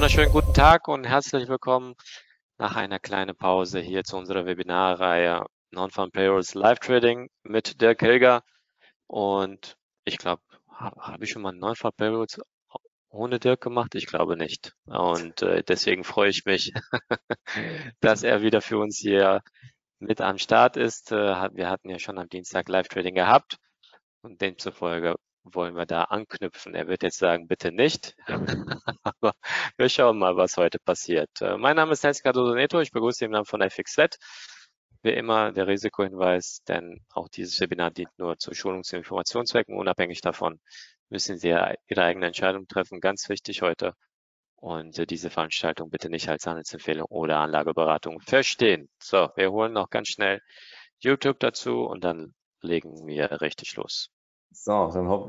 wunderschönen guten Tag und herzlich willkommen nach einer kleinen Pause hier zu unserer Webinarreihe Non-Farm Payrolls Live Trading mit Dirk Hilger. Und ich glaube, habe ich schon mal Non-Farm Payrolls ohne Dirk gemacht? Ich glaube nicht. Und deswegen freue ich mich, dass er wieder für uns hier mit am Start ist. Wir hatten ja schon am Dienstag Live Trading gehabt und demzufolge wollen wir da anknüpfen. Er wird jetzt sagen, bitte nicht. Aber wir schauen mal, was heute passiert. Mein Name ist Nelson Cardoso Neto. Ich begrüße Sie im Namen von FXFlat. Wie immer der Risikohinweis, denn auch dieses Webinar dient nur zu Schulungs- und Informationszwecken. Unabhängig davon müssen Sie Ihre eigene Entscheidung treffen. Ganz wichtig heute. Und diese Veranstaltung bitte nicht als Handelsempfehlung oder Anlageberatung verstehen. So, wir holen noch ganz schnell YouTube dazu und dann legen wir richtig los. So,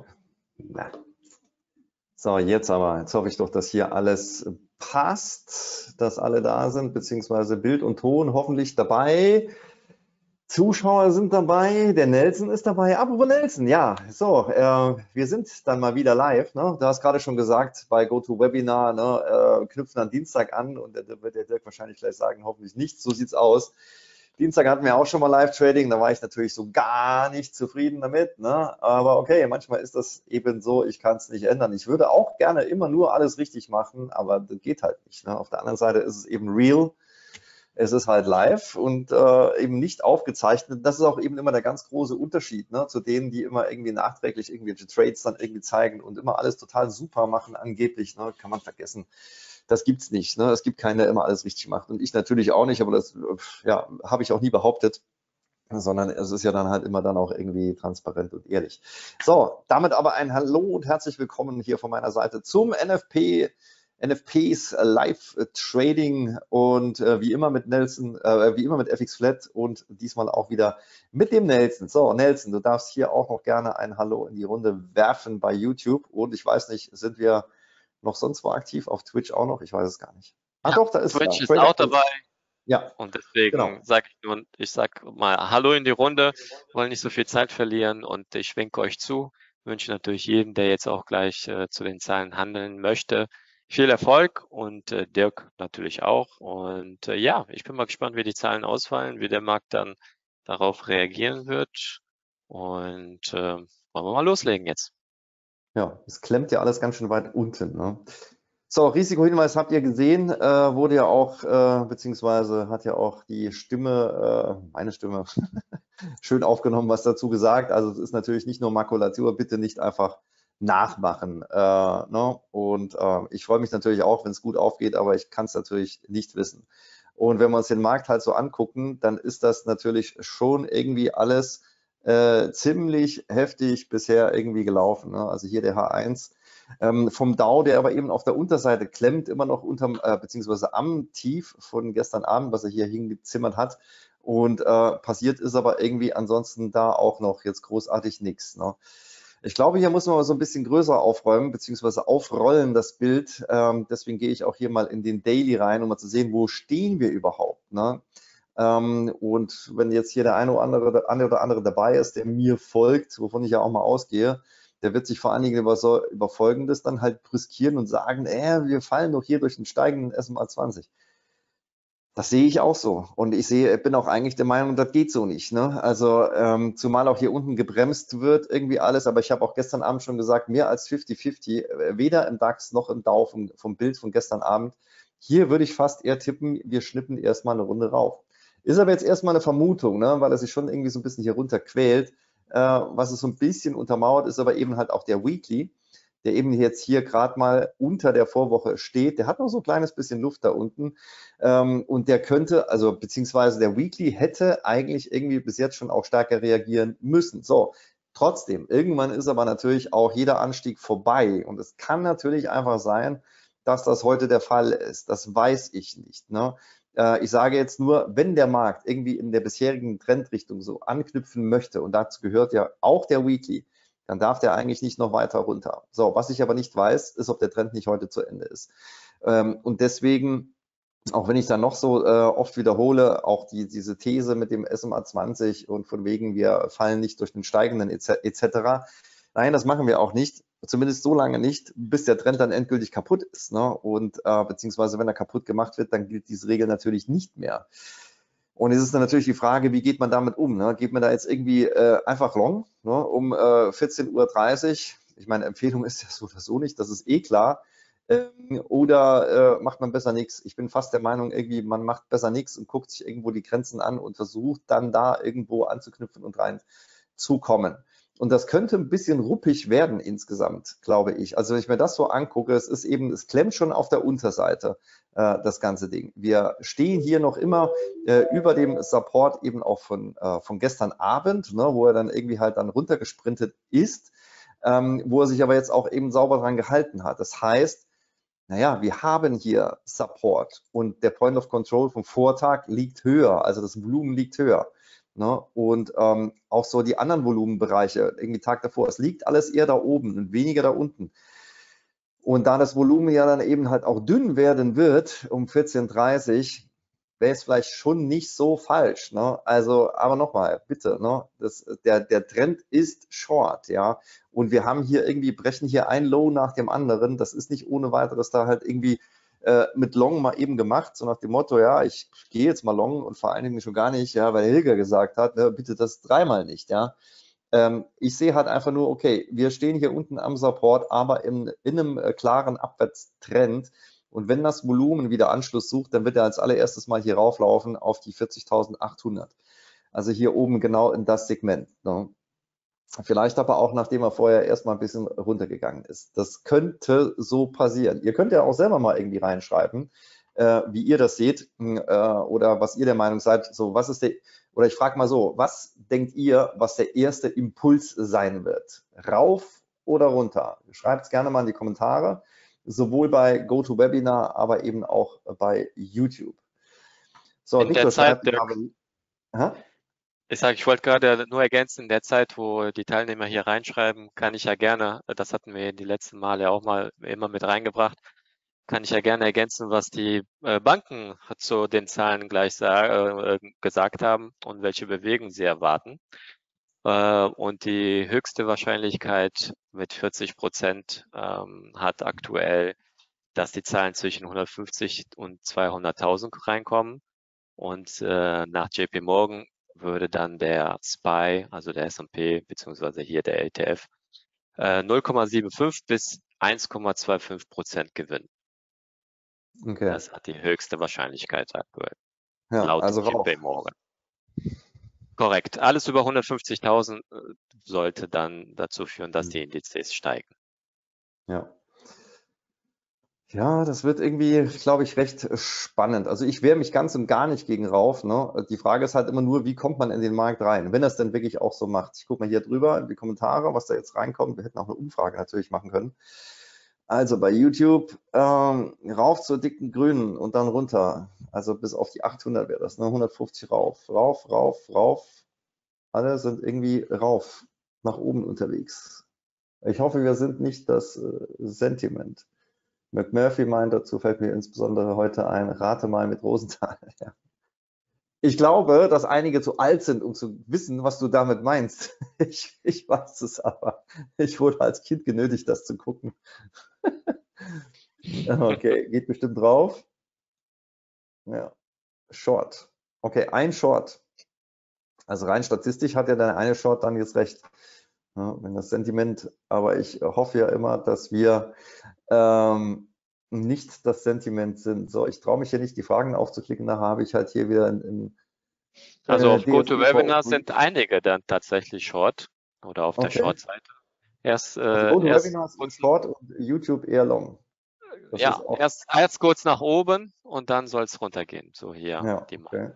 jetzt hoffe ich doch, dass hier alles passt, dass alle da sind, beziehungsweise Bild und Ton hoffentlich dabei. Zuschauer sind dabei, der Nelson ist dabei. Apropos Nelson, ja, so, wir sind dann mal wieder live. Ne? Du hast gerade schon gesagt, bei GoToWebinar, ne, knüpfen am Dienstag an und da wird der Dirk wahrscheinlich gleich sagen, hoffentlich nicht, so sieht's aus. Dienstag hatten wir auch schon mal Live-Trading, da war ich natürlich so gar nicht zufrieden damit, ne? Aber okay, manchmal ist das eben so, ich kann es nicht ändern. Ich würde auch gerne immer nur alles richtig machen, aber das geht halt nicht. Ne? Auf der anderen Seite ist es eben real, es ist halt live und eben nicht aufgezeichnet. Das ist auch eben immer der ganz große Unterschied, ne? Zu denen, die immer irgendwie nachträglich irgendwelche Trades dann irgendwie zeigen und immer alles total super machen angeblich, ne? Kann man vergessen. Das gibt's nicht. Ne? Es gibt keinen, der immer alles richtig macht. Und ich natürlich auch nicht, aber das ja, habe ich auch nie behauptet, sondern es ist ja dann halt immer dann auch irgendwie transparent und ehrlich. So, damit aber ein Hallo und herzlich willkommen hier von meiner Seite zum NFPs Live Trading und wie immer mit Nelson, wie immer mit FXFlat und diesmal auch wieder mit dem Nelson. So, Nelson, du darfst hier auch noch gerne ein Hallo in die Runde werfen bei YouTube und ich weiß nicht, sind wir noch sonst wo aktiv? Auf Twitch auch noch? Ich weiß es gar nicht. Ah Ja, doch, da ist Twitch er. ist auch dabei. Ja, Und genau. deswegen sage ich nur, ich sag mal Hallo in die Runde, wollen nicht so viel Zeit verlieren und ich winke euch zu. Wünsche natürlich jedem, der jetzt auch gleich zu den Zahlen handeln möchte, viel Erfolg und Dirk natürlich auch. Und ja, ich bin mal gespannt, wie die Zahlen ausfallen, wie der Markt dann darauf reagieren wird. Und wollen wir mal loslegen jetzt. Ja, es klemmt ja alles ganz schön weit unten. Ne? So, Risikohinweis habt ihr gesehen, wurde ja auch, beziehungsweise hat ja auch die Stimme, meine Stimme, schön aufgenommen, was dazu gesagt. Also es ist natürlich nicht nur Makulatur, bitte nicht einfach nachmachen. Ne? Und ich freue mich natürlich auch, wenn es gut aufgeht, aber ich kann es natürlich nicht wissen. Und wenn wir uns den Markt halt so angucken, dann ist das natürlich schon irgendwie alles ziemlich heftig bisher irgendwie gelaufen. Ne? Also hier der H1 vom Dow, der aber eben auf der Unterseite klemmt, immer noch unterm, beziehungsweise am Tief von gestern Abend, was er hier hingezimmert hat. Und passiert ist aber irgendwie ansonsten da auch noch jetzt großartig nichts. Ne? Ich glaube, hier muss man mal so ein bisschen größer aufräumen, beziehungsweise aufrollen das Bild. Deswegen gehe ich auch hier mal in den Daily rein, um mal zu sehen, wo stehen wir überhaupt. Ne? Und wenn jetzt hier der eine oder andere dabei ist, der mir folgt, wovon ich ja auch mal ausgehe, der wird sich vor allen Dingen über Folgendes dann halt brüskieren und sagen, wir fallen doch hier durch den steigenden SMA 20. Das sehe ich auch so. Und bin auch eigentlich der Meinung, das geht so nicht. Ne? Also zumal auch hier unten gebremst wird irgendwie alles. Aber ich habe auch gestern Abend schon gesagt, mehr als 50-50, weder im DAX noch im Dow vom Bild von gestern Abend. Hier würde ich fast eher tippen, wir schnippen erstmal eine Runde rauf. Ist aber jetzt erstmal eine Vermutung, ne? Weil er sich schon irgendwie so ein bisschen hier runter quält. Was es so ein bisschen untermauert, ist aber eben halt auch der Weekly, der eben jetzt hier gerade mal unter der Vorwoche steht. Der hat noch so ein kleines bisschen Luft da unten. Und der könnte, also beziehungsweise der Weekly hätte eigentlich irgendwie bis jetzt schon auch stärker reagieren müssen. So, trotzdem, irgendwann ist aber natürlich auch jeder Anstieg vorbei. Und es kann natürlich einfach sein, dass das heute der Fall ist. Das weiß ich nicht. Ne? Ich sage jetzt nur, wenn der Markt irgendwie in der bisherigen Trendrichtung so anknüpfen möchte, und dazu gehört ja auch der Weekly, dann darf der eigentlich nicht noch weiter runter. So, was ich aber nicht weiß, ist, ob der Trend nicht heute zu Ende ist. Und deswegen, auch wenn ich dann noch so oft wiederhole, auch diese These mit dem SMA 20 und von wegen, wir fallen nicht durch den steigenden etc. Nein, das machen wir auch nicht, Zumindest so lange nicht, bis der Trend dann endgültig kaputt ist. Ne? Und beziehungsweise wenn er kaputt gemacht wird, dann gilt diese Regel natürlich nicht mehr. Und es ist dann natürlich die Frage, wie geht man damit um? Ne? Geht man da jetzt irgendwie einfach long, ne? Um 14:30 Uhr? Ich meine, Empfehlung ist ja so oder so nicht, das ist eh klar. Oder macht man besser nichts? Ich bin fast der Meinung, irgendwie, man macht besser nichts und guckt sich irgendwo die Grenzen an und versucht dann da irgendwo anzuknüpfen und reinzukommen. Und das könnte ein bisschen ruppig werden insgesamt, glaube ich. Also wenn ich mir das so angucke, es klemmt schon auf der Unterseite, das ganze Ding. Wir stehen hier noch immer über dem Support eben auch von gestern Abend, ne, wo er dann irgendwie halt dann runtergesprintet ist, wo er sich aber jetzt auch eben sauber dran gehalten hat. Das heißt, naja, wir haben hier Support und der Point of Control vom Vortag liegt höher, also das Volumen liegt höher. Ne? Und auch so die anderen Volumenbereiche, irgendwie Tag davor, es liegt alles eher da oben und weniger da unten. Und da das Volumen ja dann eben halt auch dünn werden wird um 14:30 Uhr, wäre es vielleicht schon nicht so falsch. Ne? Also, aber nochmal, bitte, ne? Der Trend ist short, ja. Und wir haben hier irgendwie, brechen hier ein Low nach dem anderen. Das ist nicht ohne weiteres da halt irgendwie mit Long mal eben gemacht, so nach dem Motto, ja, ich gehe jetzt mal Long und vor allen Dingen schon gar nicht, ja, weil Hilger gesagt hat, ne, bitte das dreimal nicht, ja. Ich sehe halt einfach nur, okay, wir stehen hier unten am Support, aber in einem klaren Abwärtstrend. Und wenn das Volumen wieder Anschluss sucht, dann wird er als allererstes mal hier rauflaufen auf die 40.800. Also hier oben genau in das Segment. Ne? Vielleicht aber auch, nachdem er vorher erstmal ein bisschen runtergegangen ist. Das könnte so passieren. Ihr könnt ja auch selber mal irgendwie reinschreiben, wie ihr das seht oder was ihr der Meinung seid. So, was ist oder ich frage mal so, was denkt ihr, was der erste Impuls sein wird? Rauf oder runter? Schreibt es gerne mal in die Kommentare, sowohl bei GoToWebinar, aber eben auch bei YouTube. So, In der Victor Zeit, schreibt, Dirk, ich wollte gerade nur ergänzen, in der Zeit, wo die Teilnehmer hier reinschreiben, kann ich ja gerne, das hatten wir die letzten Male auch mal immer mit reingebracht, kann ich ja gerne ergänzen, was die Banken zu den Zahlen gleich gesagt haben und welche Bewegung sie erwarten. Und die höchste Wahrscheinlichkeit mit 40% hat aktuell, dass die Zahlen zwischen 150 und 200.000 reinkommen. Und nach JP Morgan würde dann der SPY, also der S&P, beziehungsweise hier der ETF, 0,75 bis 1,25% gewinnen. Okay. Das hat die höchste Wahrscheinlichkeit aktuell, Ja, laut also rauf. JP Morgan. Korrekt. Alles über 150.000 sollte dann dazu führen, dass die Indizes steigen. Ja. Ja, das wird irgendwie, glaube ich, recht spannend. Also ich wehre mich ganz und gar nicht gegen rauf. Ne? Die Frage ist halt immer nur, wie kommt man in den Markt rein, wenn er es denn wirklich auch so macht. Ich gucke mal hier drüber in die Kommentare, was da jetzt reinkommt. Wir hätten auch eine Umfrage natürlich machen können. Also bei YouTube rauf zur dicken Grünen und dann runter. Also bis auf die 800 wäre das, ne? 150 rauf, rauf, rauf, rauf. Alle sind irgendwie rauf, nach oben unterwegs. Ich hoffe, wir sind nicht das Sentiment. McMurphy meint, dazu fällt mir insbesondere heute ein, rate mal mit Rosenthal. Ja. Ich glaube, dass einige zu alt sind, um zu wissen, was du damit meinst. Ich weiß es aber. Ich wurde als Kind genötigt, das zu gucken. Okay, geht bestimmt drauf. Ja, Short. Okay, ein Short. Also rein statistisch hat ja der eine Short dann jetzt recht. Ja, wenn das Sentiment, aber ich hoffe ja immer, dass wir nicht das Sentiment sind. So, ich traue mich hier nicht, die Fragen aufzuklicken, da habe ich halt hier wieder Also auf DSGVO. GoToWebinar sind einige dann tatsächlich Short oder auf der Okay. Short-Seite. Erst GoToWebinar ist Short und YouTube eher Long. Das ja, ist auch, erst kurz nach oben und dann soll es runtergehen. So hier ja, die okay.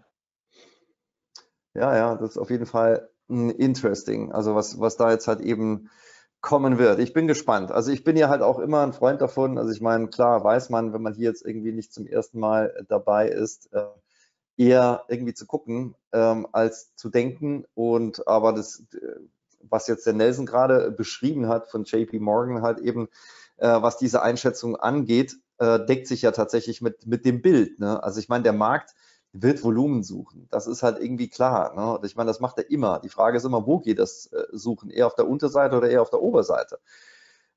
Ja, das ist auf jeden Fall interesting. Also was da jetzt halt eben kommen wird. Ich bin gespannt. Also ich bin ja halt auch immer ein Freund davon. Also ich meine, klar weiß man, wenn man hier jetzt irgendwie nicht zum ersten Mal dabei ist, eher irgendwie zu gucken, als zu denken. Und aber das, was jetzt der Nelson gerade beschrieben hat von JP Morgan halt eben, was diese Einschätzung angeht, deckt sich ja tatsächlich mit dem Bild. Ne? Also ich meine, der Markt wird Volumen suchen. Das ist halt irgendwie klar. Ne? Ich meine, das macht er immer. Die Frage ist immer, wo geht das Suchen? Eher auf der Unterseite oder eher auf der Oberseite?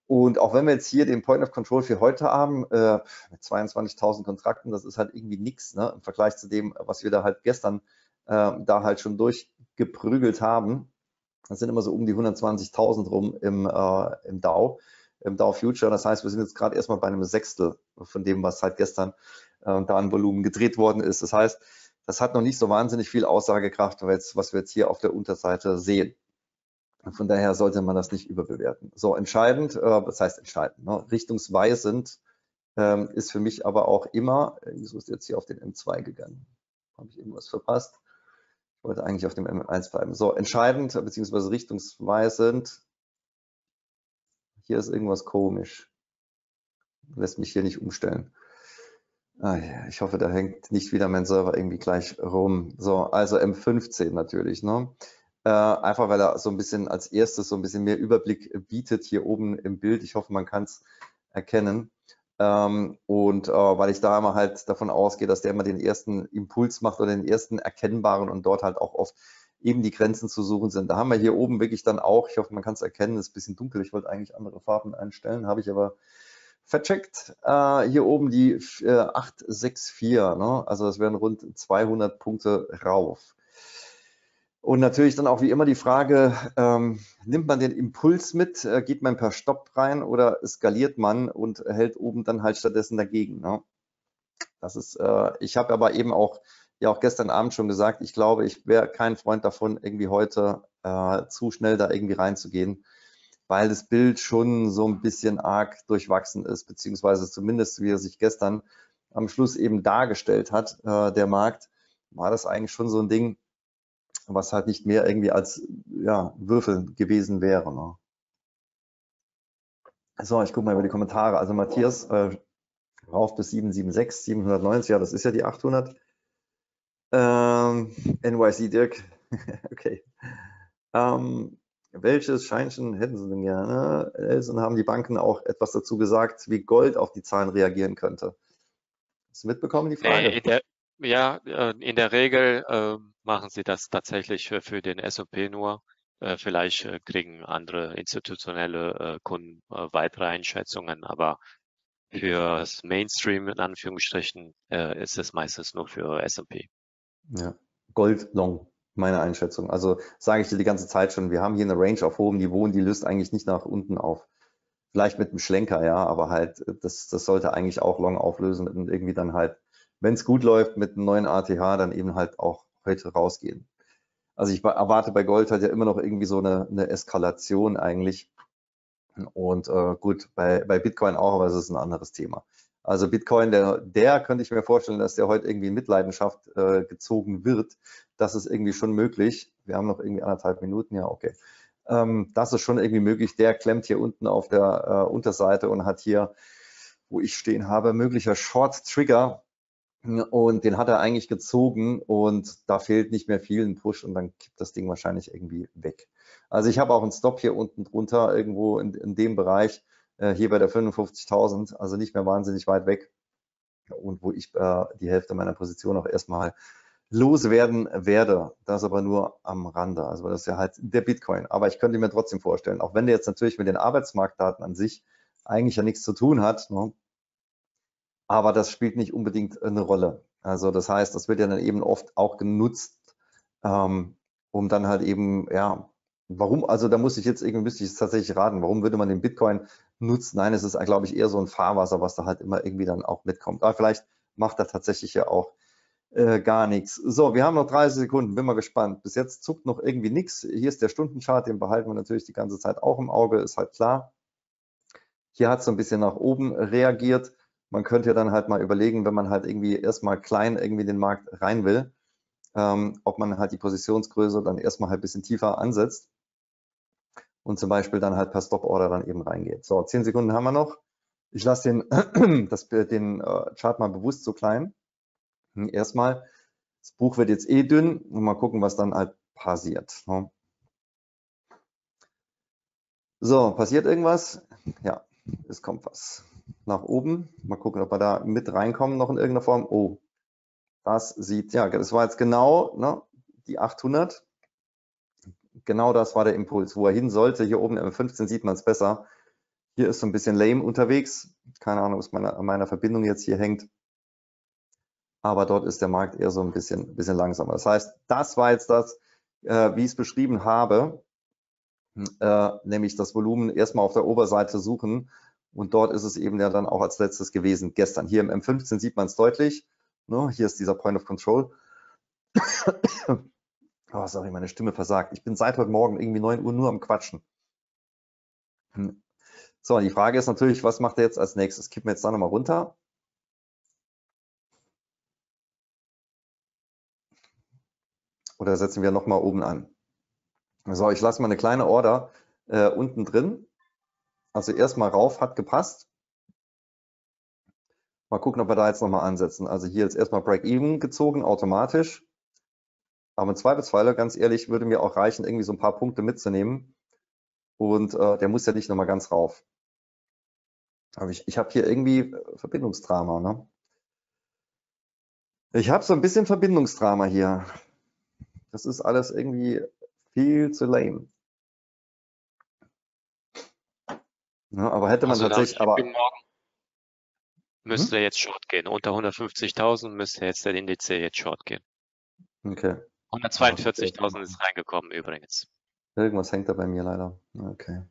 Und auch wenn wir jetzt hier den Point of Control für heute haben, mit 22.000 Kontrakten, das ist halt irgendwie nichts, ne, im Vergleich zu dem, was wir da halt gestern da halt schon durchgeprügelt haben. Das sind immer so um die 120.000 rum im Dow Future. Das heißt, wir sind jetzt gerade erstmal bei einem Sechstel von dem, was halt gestern da an Volumen gedreht worden ist. Das heißt, das hat noch nicht so wahnsinnig viel Aussagekraft, was wir jetzt hier auf der Unterseite sehen. Von daher sollte man das nicht überbewerten. So, entscheidend, was heißt entscheidend? Ne? Richtungsweisend ist für mich aber auch immer, wieso ist jetzt hier auf den M2 gegangen? Habe ich irgendwas verpasst? Ich wollte eigentlich auf dem M1 bleiben. So, entscheidend bzw. richtungsweisend. Hier ist irgendwas komisch. Lässt mich hier nicht umstellen. Ah, ja, ich hoffe, da hängt nicht wieder mein Server irgendwie gleich rum. So, also M15 natürlich, ne? Einfach weil er so ein bisschen als erstes so ein bisschen mehr Überblick bietet hier oben im Bild. Ich hoffe, man kann es erkennen. Weil ich da immer halt davon ausgehe, dass der immer den ersten Impuls macht oder den ersten erkennbaren und dort halt auch oft eben die Grenzen zu suchen sind. Da haben wir hier oben wirklich dann auch, ich hoffe, man kann es erkennen, ist ein bisschen dunkel. Ich wollte eigentlich andere Farben einstellen, habe ich aber vercheckt. Hier oben die 864, ne? Also das wären rund 200 Punkte rauf. Und natürlich dann auch wie immer die Frage, nimmt man den Impuls mit, geht man per Stopp rein oder skaliert man und hält oben dann halt stattdessen dagegen. Ne? Das ist, ich habe aber eben auch, ja auch gestern Abend schon gesagt, ich glaube, ich wäre kein Freund davon, irgendwie heute zu schnell da irgendwie reinzugehen, weil das Bild schon so ein bisschen arg durchwachsen ist, beziehungsweise zumindest wie er sich gestern am Schluss eben dargestellt hat, der Markt, war das eigentlich schon so ein Ding, was halt nicht mehr irgendwie als ja, Würfel gewesen wäre. Ne? So, ich gucke mal über die Kommentare. Also Matthias, rauf bis 776, 790, ja, das ist ja die 800. NYC Dirk, okay. Welches Scheinchen hätten Sie denn gerne? Und haben die Banken auch etwas dazu gesagt, wie Gold auf die Zahlen reagieren könnte? Hast du mitbekommen, die Frage? In der Regel machen sie das tatsächlich für den S&P nur. Vielleicht kriegen andere institutionelle Kunden weitere Einschätzungen, aber für das Mainstream in Anführungsstrichen ist es meistens nur für S&P. Ja, Gold long, meine Einschätzung. Also sage ich dir die ganze Zeit schon, wir haben hier eine Range auf hohem Niveau und die löst eigentlich nicht nach unten auf. Vielleicht mit einem Schlenker, ja, aber halt, das sollte eigentlich auch long auflösen und irgendwie dann halt, wenn es gut läuft, mit einem neuen ATH dann eben halt auch heute rausgehen. Also ich erwarte bei Gold halt ja immer noch irgendwie so eine Eskalation eigentlich. Und gut, bei Bitcoin auch, aber es ist ein anderes Thema. Also Bitcoin, der könnte ich mir vorstellen, dass der heute irgendwie in Mitleidenschaft gezogen wird. Das ist irgendwie schon möglich. Wir haben noch irgendwie 1,5 Minuten, ja, okay. Das ist schon irgendwie möglich. Der klemmt hier unten auf der Unterseite und hat hier, wo ich stehen habe, möglicher Short Trigger. Und den hat er eigentlich gezogen und da fehlt nicht mehr viel ein Push und dann kippt das Ding wahrscheinlich irgendwie weg. Also ich habe auch einen Stop hier unten drunter, irgendwo in dem Bereich, hier bei der 55.000, also nicht mehr wahnsinnig weit weg und wo ich die Hälfte meiner Position auch erstmal loswerden werde. Das aber nur am Rande. Also das ist ja halt der Bitcoin. Aber ich könnte mir trotzdem vorstellen, auch wenn der jetzt natürlich mit den Arbeitsmarktdaten an sich eigentlich ja nichts zu tun hat, ne? Aber das spielt nicht unbedingt eine Rolle. Also das heißt, das wird ja dann eben oft auch genutzt, um dann halt eben, ja, warum, also da müsste ich es tatsächlich raten, warum würde man den Bitcoin nutzen? Nein, es ist, glaube ich, eher so ein Fahrwasser, was da halt immer irgendwie dann auch mitkommt. Aber vielleicht macht er tatsächlich ja auch gar nichts. So, wir haben noch 30 Sekunden, bin mal gespannt. Bis jetzt zuckt noch irgendwie nichts. Hier ist der Stundenchart, den behalten wir natürlich die ganze Zeit auch im Auge, ist halt klar. Hier hat es so ein bisschen nach oben reagiert. Man könnte ja dann halt mal überlegen, wenn man halt irgendwie erstmal klein irgendwie in den Markt rein will, ob man halt die Positionsgröße dann erstmal halt ein bisschen tiefer ansetzt und zum Beispiel dann halt per Stop-Order dann eben reingeht. So, 10 Sekunden haben wir noch. Ich lasse den Chart mal bewusst so klein. Erstmal, das Buch wird jetzt eh dünn und mal gucken, was dann halt passiert. So, passiert irgendwas? Ja, es kommt was nach oben. Mal gucken, ob wir da mit reinkommen noch in irgendeiner Form. Oh, das sieht, ja, das war jetzt genau, ne, die 800. Genau das war der Impuls, wo er hin sollte. Hier oben im 15 sieht man es besser. Hier ist so ein bisschen lame unterwegs. Keine Ahnung, was an meiner Verbindung jetzt hier hängt. Aber dort ist der Markt eher so ein bisschen langsamer. Das heißt, das war jetzt das, wie ich es beschrieben habe, nämlich das Volumen erstmal auf der Oberseite suchen. Und dort ist es eben ja dann auch als letztes gewesen gestern. Hier im M15 sieht man es deutlich. Ne? Hier ist dieser Point of Control. Oh, sorry, meine Stimme versagt. Ich bin seit heute Morgen irgendwie 9 Uhr nur am Quatschen. So, die Frage ist natürlich, was macht er jetzt als nächstes? Kippen wir jetzt da nochmal runter. Oder setzen wir nochmal oben an? So, ich lasse mal eine kleine Order unten drin. Also erstmal rauf, hat gepasst. Mal gucken, ob wir da jetzt nochmal ansetzen. Also hier jetzt erstmal Break-Even gezogen, automatisch. Aber im Zweifelsfall, ganz ehrlich, würde mir auch reichen, irgendwie so ein paar Punkte mitzunehmen. Und der muss ja nicht nochmal ganz rauf. Aber ich habe hier irgendwie Verbindungsdrama, ne? Ich habe so ein bisschen Verbindungsdrama hier. Das ist alles irgendwie viel zu lame. Ja, aber hätte man Also nach tatsächlich, JP Morgan Hm? müsste jetzt Short gehen. Unter 150.000 müsste jetzt der Indiz jetzt Short gehen. Okay. 142.000 ist reingekommen übrigens. Irgendwas hängt da bei mir leider. Okay.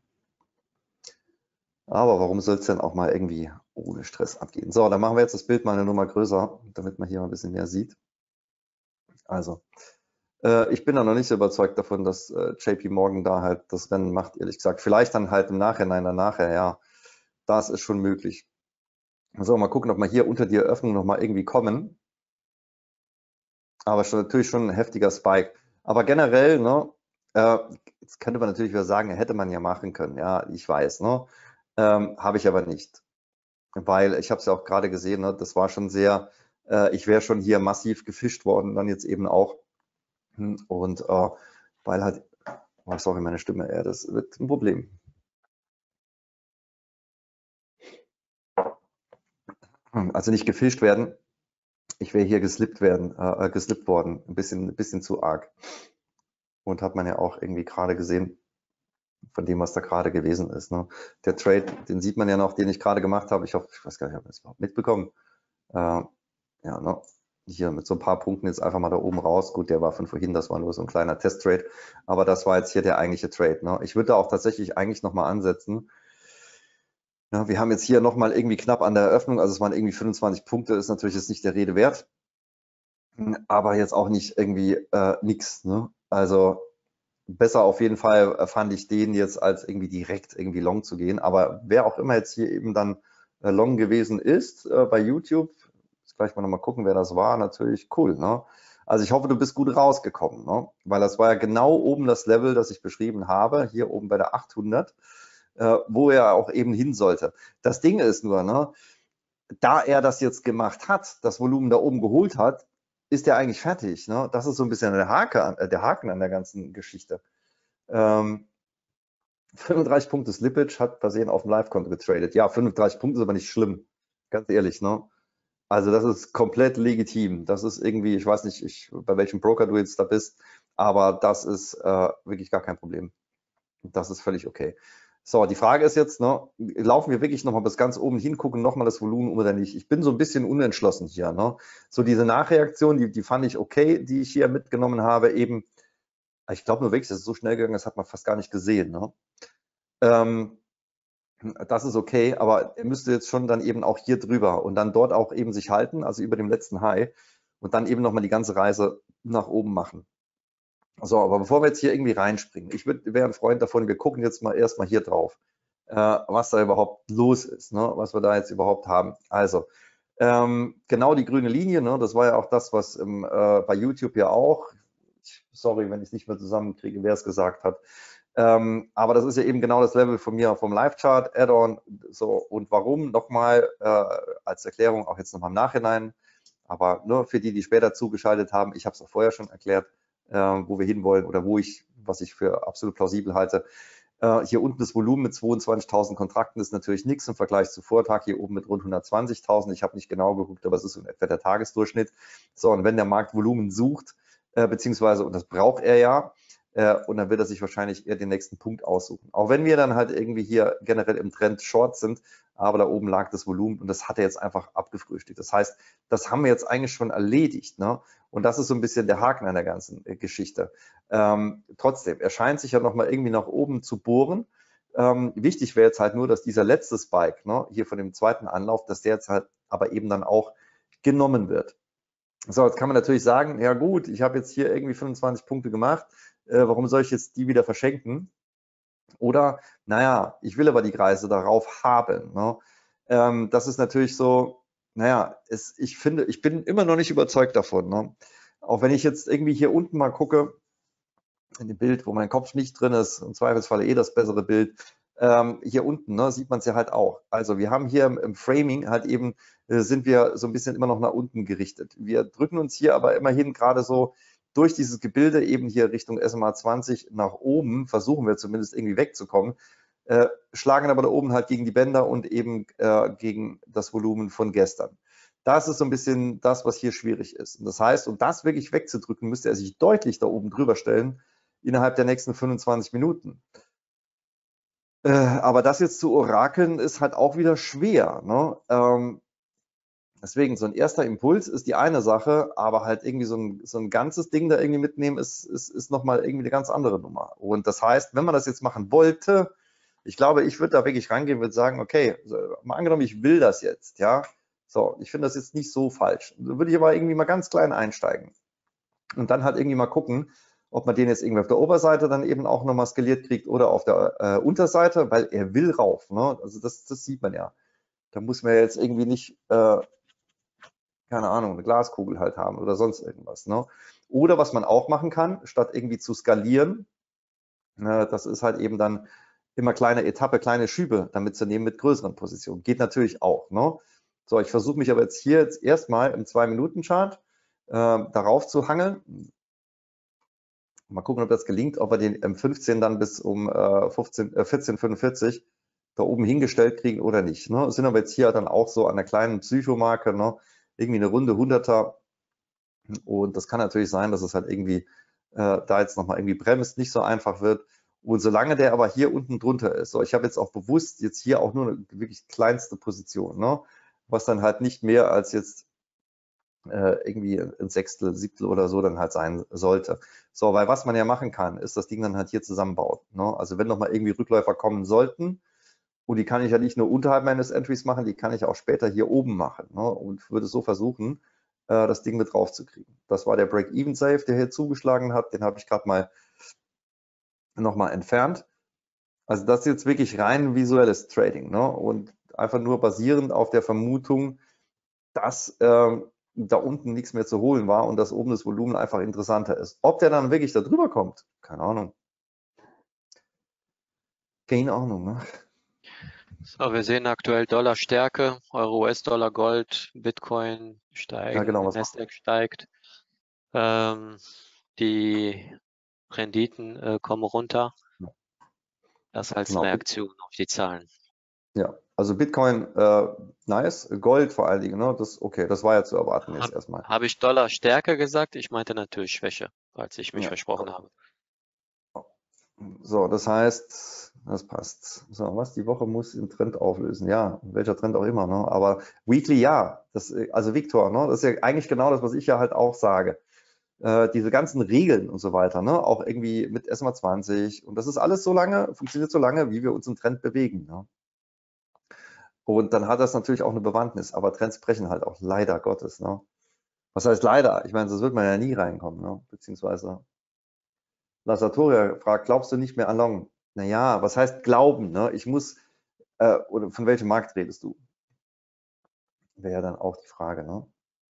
Aber warum soll es denn auch mal irgendwie ohne Stress abgehen? So, dann machen wir jetzt das Bild mal eine Nummer größer, damit man hier mal ein bisschen mehr sieht. Also, ich bin da noch nicht so überzeugt davon, dass JP Morgan da halt das Rennen macht, ehrlich gesagt. Vielleicht dann halt im Nachhinein, nachher, ja. Das ist schon möglich. So, mal gucken, ob wir hier unter die Eröffnung nochmal irgendwie kommen. Aber schon, natürlich schon ein heftiger Spike. Aber generell, ne, jetzt könnte man natürlich wieder sagen, hätte man ja machen können. Ja, ich weiß, ne? Habe ich aber nicht. Weil ich habe es ja auch gerade gesehen, ne, das war schon sehr, ich wäre schon hier massiv gefischt worden, dann jetzt eben auch. Und weil halt, oh, sorry, meine Stimme, das wird ein Problem. Also nicht gefischt werden, ich wäre hier geslippt worden, ein bisschen zu arg. Und hat man ja auch irgendwie gerade gesehen, von dem, was da gerade gewesen ist. Ne? Der Trade, den sieht man ja noch, den ich gerade gemacht habe. Ich hoffe, ich weiß gar nicht, ob ihr das überhaupt mitbekommen. Ja, ne? Hier mit so ein paar Punkten jetzt einfach mal da oben raus. Gut, der war von vorhin, das war nur so ein kleiner Test-Trade. Aber das war jetzt hier der eigentliche Trade. Ne? Ich würde da auch tatsächlich eigentlich nochmal ansetzen. Ja, wir haben jetzt hier nochmal irgendwie knapp an der Eröffnung, also es waren irgendwie 25 Punkte, ist natürlich jetzt nicht der Rede wert. Aber jetzt auch nicht irgendwie nix. Ne? Also besser auf jeden Fall fand ich den jetzt, als irgendwie direkt irgendwie long zu gehen. Aber wer auch immer jetzt hier eben dann long gewesen ist bei YouTube, jetzt gleich mal nochmal gucken, wer das war, natürlich cool. Ne? Also ich hoffe, du bist gut rausgekommen, ne? Weil das war ja genau oben das Level, das ich beschrieben habe, hier oben bei der 800, wo er auch eben hin sollte. Das Ding ist nur, ne, da er das jetzt gemacht hat, das Volumen da oben geholt hat, ist er eigentlich fertig. Ne? Das ist so ein bisschen der Haken an der ganzen Geschichte. 35 Punkte Slippage, hat versehen auf dem Live-Konto getradet. Ja, 35 Punkte ist aber nicht schlimm. Ganz ehrlich, ne? Also das ist komplett legitim. Das ist irgendwie, ich weiß nicht, bei welchem Broker du jetzt da bist, aber das ist wirklich gar kein Problem. Das ist völlig okay. So, die Frage ist jetzt, ne, laufen wir wirklich nochmal bis ganz oben hin, gucken nochmal das Volumen oder nicht? Ich bin so ein bisschen unentschlossen hier. Ne? So diese Nachreaktion, die fand ich okay, die ich hier mitgenommen habe, eben, ich glaube nur wirklich, das ist so schnell gegangen, das hat man fast gar nicht gesehen. Ne? Das ist okay, aber er müsste jetzt schon dann eben auch hier drüber und dann dort auch eben sich halten, also über dem letzten High und dann eben nochmal die ganze Reise nach oben machen. So, aber bevor wir jetzt hier irgendwie reinspringen, ich wäre ein Freund davon, wir gucken jetzt mal erstmal hier drauf, was da überhaupt los ist, ne? Was wir da jetzt überhaupt haben. Also, genau die grüne Linie, ne? Das war ja auch das, was bei YouTube ja auch, sorry, wenn ich es nicht mehr zusammenkriege, wer es gesagt hat, aber das ist ja eben genau das Level von mir vom Live-Chart, Add-on, so, und warum, nochmal als Erklärung, auch jetzt nochmal im Nachhinein, aber nur für die, die später zugeschaltet haben, ich habe es auch vorher schon erklärt, wo wir hinwollen oder was ich für absolut plausibel halte. Hier unten das Volumen mit 22.000 Kontrakten ist natürlich nichts im Vergleich zu Vortag, hier oben mit rund 120.000. Ich habe nicht genau geguckt, aber es ist so etwa der Tagesdurchschnitt. So, und wenn der Markt Volumen sucht, beziehungsweise, und das braucht er ja, und dann wird er sich wahrscheinlich eher den nächsten Punkt aussuchen. Auch wenn wir dann halt irgendwie hier generell im Trend short sind, aber da oben lag das Volumen und das hat er jetzt einfach abgefrühstückt. Das heißt, das haben wir jetzt eigentlich schon erledigt, ne? Und das ist so ein bisschen der Haken an der ganzen Geschichte. Trotzdem, er scheint sich ja nochmal irgendwie nach oben zu bohren. Wichtig wäre jetzt halt nur, dass dieser letzte Spike, ne, hier von dem zweiten Anlauf, dass der jetzt halt aber eben dann auch genommen wird. So, jetzt kann man natürlich sagen, ja gut, ich habe jetzt hier irgendwie 25 Punkte gemacht, warum soll ich jetzt die wieder verschenken? Oder, naja, ich will aber die Kreise darauf haben. Ne? Das ist natürlich so, naja, ich finde, ich bin immer noch nicht überzeugt davon. Ne? Auch wenn ich jetzt irgendwie hier unten mal gucke, in dem Bild, wo mein Kopf nicht drin ist, im Zweifelsfall eh das bessere Bild, hier unten, ne, sieht man es ja halt auch. Also wir haben hier im Framing halt eben, sind wir so ein bisschen immer noch nach unten gerichtet. Wir drücken uns hier aber immerhin gerade so durch dieses Gebilde eben hier Richtung SMA 20 nach oben, versuchen wir zumindest irgendwie wegzukommen, schlagen aber da oben halt gegen die Bänder und eben gegen das Volumen von gestern. Das ist so ein bisschen das, was hier schwierig ist. Und das heißt, um das wirklich wegzudrücken, müsste er sich deutlich da oben drüber stellen innerhalb der nächsten 25 Minuten. Aber das jetzt zu orakeln ist halt auch wieder schwer. Ne? Deswegen, so ein erster Impuls ist die eine Sache, aber halt irgendwie so ein ganzes Ding da irgendwie mitnehmen, ist nochmal irgendwie eine ganz andere Nummer. Und das heißt, wenn man das jetzt machen wollte, ich glaube, ich würde da wirklich rangehen, würde sagen, okay, mal angenommen, ich will das jetzt, ja. So, ich finde das jetzt nicht so falsch. Da würde ich aber irgendwie mal ganz klein einsteigen. Und dann halt irgendwie mal gucken, ob man den jetzt irgendwie auf der Oberseite dann eben auch nochmal skaliert kriegt oder auf der Unterseite, weil er will rauf. Ne? Also das sieht man ja. Da muss man jetzt irgendwie nicht, keine Ahnung, eine Glaskugel halt haben oder sonst irgendwas. Ne? Oder was man auch machen kann, statt irgendwie zu skalieren, das ist halt eben dann immer kleine Etappe, kleine Schübe damit zu nehmen mit größeren Positionen. Geht natürlich auch. Ne? So, ich versuche mich aber jetzt hier jetzt erstmal im 2-Minuten-Chart darauf zu hangeln. Mal gucken, ob das gelingt, ob wir den M15 dann bis um 14:45 da oben hingestellt kriegen oder nicht. Ne? Sind aber jetzt hier dann auch so an der kleinen Psychomarke, ne? Irgendwie eine Runde 100er. Und das kann natürlich sein, dass es halt irgendwie da jetzt nochmal irgendwie bremst, nicht so einfach wird. Und solange der aber hier unten drunter ist, so, ich habe jetzt auch bewusst jetzt hier auch nur eine wirklich kleinste Position, ne? Was dann halt nicht mehr als jetzt irgendwie ein Sechstel, Siebtel oder so dann halt sein sollte. So, weil was man ja machen kann, ist das Ding dann halt hier zusammenbauen. Ne? Also wenn nochmal irgendwie Rückläufer kommen sollten, und die kann ich ja nicht nur unterhalb meines Entries machen, die kann ich auch später hier oben machen. Ne? Und würde so versuchen, das Ding mit drauf zu kriegen. Das war der Break-Even-Safe, der hier zugeschlagen hat. Den habe ich gerade mal nochmal entfernt. Also das ist jetzt wirklich rein visuelles Trading. Ne? Und einfach nur basierend auf der Vermutung, dass da unten nichts mehr zu holen war und dass oben das Volumen einfach interessanter ist. Ob der dann wirklich da drüber kommt, keine Ahnung. Keine Ahnung, ne? So, wir sehen aktuell Dollarstärke, Euro, US-Dollar, Gold, Bitcoin steigen, Ja, genau, was Nasdaq steigt. Die Renditen kommen runter. Das als genau. Reaktion auf die Zahlen. Ja, also Bitcoin, nice, Gold vor allen Dingen, ne? Das, okay, das war ja zu erwarten jetzt erstmal. Habe ich Dollarstärke gesagt? Ich meinte natürlich Schwäche, als ich mich Ja. versprochen habe. So, das heißt, das passt. So, was die Woche muss im Trend auflösen. Ja, welcher Trend auch immer, ne? Aber Weekly, ja. Das, also Victor, ne? Das ist ja eigentlich genau das, was ich ja halt auch sage. Diese ganzen Regeln und so weiter, ne? Auch irgendwie mit SMA 20 und das ist alles so lange, funktioniert so lange, wie wir uns im Trend bewegen. Ne? Und dann hat das natürlich auch eine Bewandtnis, aber Trends brechen halt auch leider Gottes. Ne? Was heißt leider? Ich meine, das wird man ja nie reinkommen, ne? Beziehungsweise Lasatoria fragt, glaubst du nicht mehr an Long? Naja, was heißt glauben? Ne? Ich muss, oder von welchem Markt redest du? Wäre ja dann auch die Frage. Ne?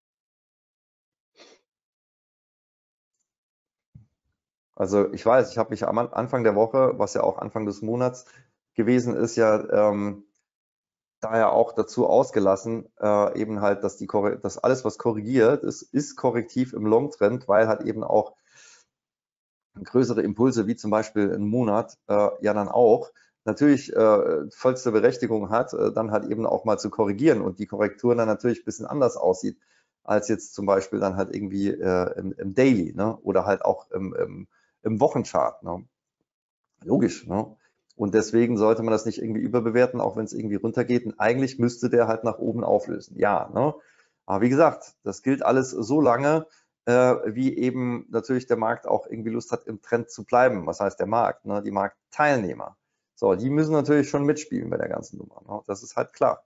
Also ich weiß, ich habe mich am Anfang der Woche, was ja auch Anfang des Monats gewesen ist, ja daher auch dazu ausgelassen, eben halt, dass dass alles, was korrigiert, ist korrektiv im Long-Trend, weil halt eben auch größere Impulse, wie zum Beispiel ein Monat, ja dann auch natürlich vollste Berechtigung hat, dann halt eben auch mal zu korrigieren und die Korrektur dann natürlich ein bisschen anders aussieht, als jetzt zum Beispiel dann halt irgendwie im Daily, ne? Oder halt auch im Wochenchart. Ne? Logisch. Ne? Und deswegen sollte man das nicht irgendwie überbewerten, auch wenn es irgendwie runtergeht. Und eigentlich müsste der halt nach oben auflösen. Ja, ne? Aber wie gesagt, das gilt alles so lange, wie eben natürlich der Markt auch irgendwie Lust hat, im Trend zu bleiben. Was heißt der Markt? Ne? Die Marktteilnehmer. So, die müssen natürlich schon mitspielen bei der ganzen Nummer. Ne? Das ist halt klar.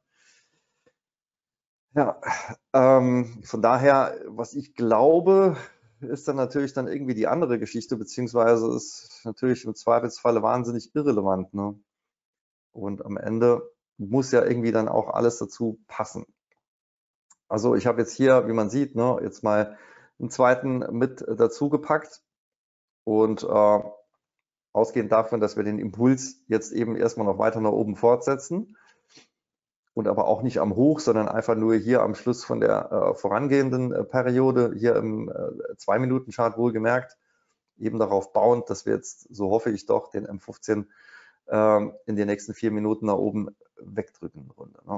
Ja, von daher, was ich glaube, ist dann natürlich dann irgendwie die andere Geschichte, beziehungsweise ist natürlich im Zweifelsfalle wahnsinnig irrelevant. Ne? Und am Ende muss ja irgendwie dann auch alles dazu passen. Also ich habe jetzt hier, wie man sieht, ne, jetzt mal einen zweiten mit dazu gepackt und ausgehend davon, dass wir den Impuls jetzt eben erstmal noch weiter nach oben fortsetzen und aber auch nicht am Hoch, sondern einfach nur hier am Schluss von der vorangehenden Periode, hier im 2-Minuten-Chart wohlgemerkt, eben darauf bauend, dass wir jetzt, so hoffe ich doch, den M15 in den nächsten 4 Minuten nach oben wegdrücken. Runde, ne?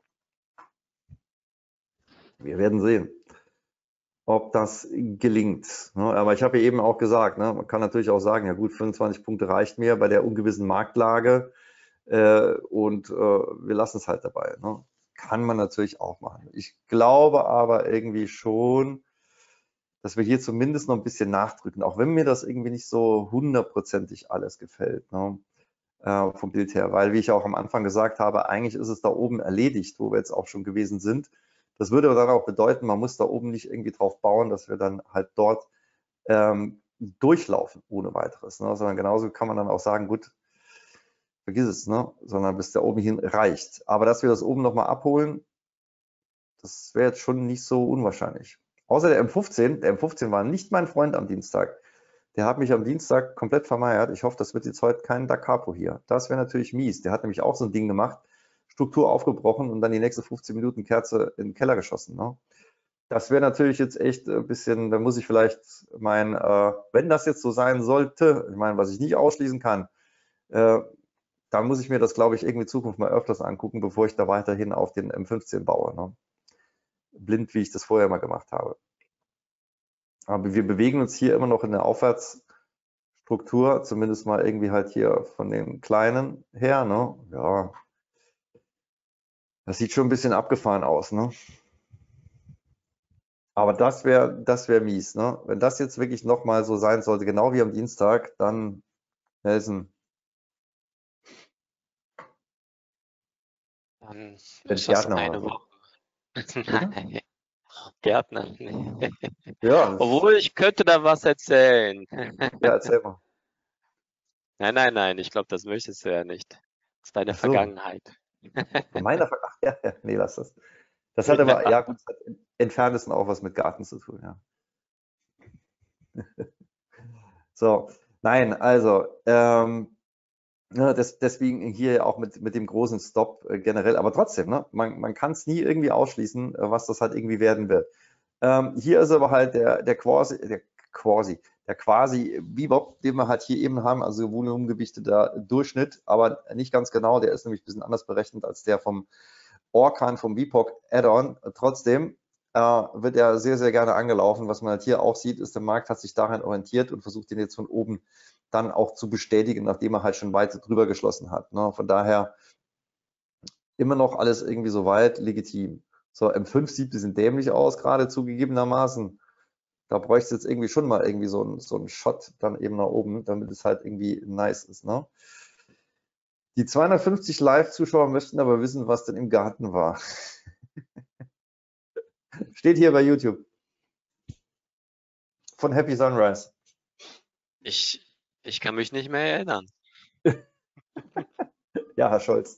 Wir werden sehen, ob das gelingt. Ne? Aber ich habe ja eben auch gesagt, ne, man kann natürlich auch sagen, ja gut, 25 Punkte reicht mir bei der ungewissen Marktlage und wir lassen es halt dabei. Ne? Kann man natürlich auch machen. Ich glaube aber irgendwie schon, dass wir hier zumindest noch ein bisschen nachdrücken, auch wenn mir das irgendwie nicht so hundertprozentig alles gefällt. Ne? Vom Bild her, weil, wie ich auch am Anfang gesagt habe, eigentlich ist es da oben erledigt, wo wir jetzt auch schon gewesen sind. Das würde dann auch bedeuten, man muss da oben nicht irgendwie drauf bauen, dass wir dann halt dort durchlaufen ohne weiteres, ne? Sondern genauso kann man dann auch sagen, gut, vergiss es, ne? Sondern bis da oben hin reicht. Aber dass wir das oben nochmal abholen, das wäre jetzt schon nicht so unwahrscheinlich. Außer der M15 war nicht mein Freund am Dienstag. Der hat mich am Dienstag komplett vermeiert. Ich hoffe, das wird jetzt heute kein Da Capo hier. Das wäre natürlich mies. Der hat nämlich auch so ein Ding gemacht, Struktur aufgebrochen und dann die nächste 15 Minuten Kerze in den Keller geschossen. Ne? Das wäre natürlich jetzt echt ein bisschen, da muss ich vielleicht wenn das jetzt so sein sollte, ich meine, was ich nicht ausschließen kann, dann muss ich mir das, glaube ich, irgendwie in Zukunft mal öfters angucken, bevor ich da weiterhin auf den M15 baue. Ne? Blind, wie ich das vorher mal gemacht habe. Aber wir bewegen uns hier immer noch in der Aufwärtsstruktur, zumindest mal irgendwie halt hier von den Kleinen her. Ne? Ja, das sieht schon ein bisschen abgefahren aus. Ne? Aber das wär mies. Ne? Wenn das jetzt wirklich nochmal so sein sollte, genau wie am Dienstag, dann Nelson. Dann Den ist das Gärtner oder eine so. Woche. Bitte? Nein, Gärtner. Nee. Ja, Obwohl, ich könnte da was erzählen. ja, erzähl mal. Nein, nein, nein, ich glaube, das möchtest du ja nicht. Das ist deine Ach so, Vergangenheit. ach ja, ja, nee, lass das. Das hat aber, Ja. ja gut, das hat im Entferntesten auch was mit Garten zu tun, ja. So, nein, also, ne, deswegen hier auch mit dem großen Stop generell, aber trotzdem, ne, man kann es nie irgendwie ausschließen, was das halt irgendwie werden wird. Hier ist aber halt der quasi Bebop, den wir halt hier eben haben, also volumengewichteter Durchschnitt, aber nicht ganz genau, der ist nämlich ein bisschen anders berechnet als der vom Orkan, vom VPOC Add-on. Trotzdem wird er sehr, sehr gerne angelaufen. Was man halt hier auch sieht, ist, der Markt hat sich daran orientiert und versucht, den jetzt von oben dann auch zu bestätigen, nachdem er halt schon weit drüber geschlossen hat. Ne? Von daher immer noch alles irgendwie so weit legitim. So, M5 sieht ein bisschen dämlich aus, gerade zugegebenermaßen. Da bräuchte es jetzt irgendwie schon mal irgendwie so ein Shot dann eben nach oben, damit es halt irgendwie nice ist. Ne? Die 250 Live-Zuschauer möchten aber wissen, was denn im Garten war. Steht hier bei YouTube. Von Happy Sunrise. Ich, ich kann mich nicht mehr erinnern. Ja, Herr Scholz.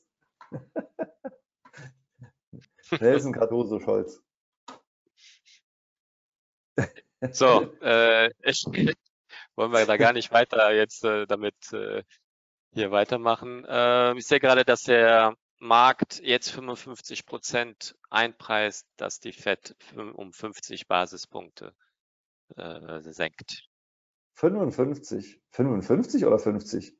Nelson Cardoso Scholz. So, wollen wir da gar nicht weiter jetzt damit hier weitermachen. Ich sehe gerade, dass der Markt jetzt 55% einpreist, dass die Fed um 50 Basispunkte senkt. 55. 55 oder 50?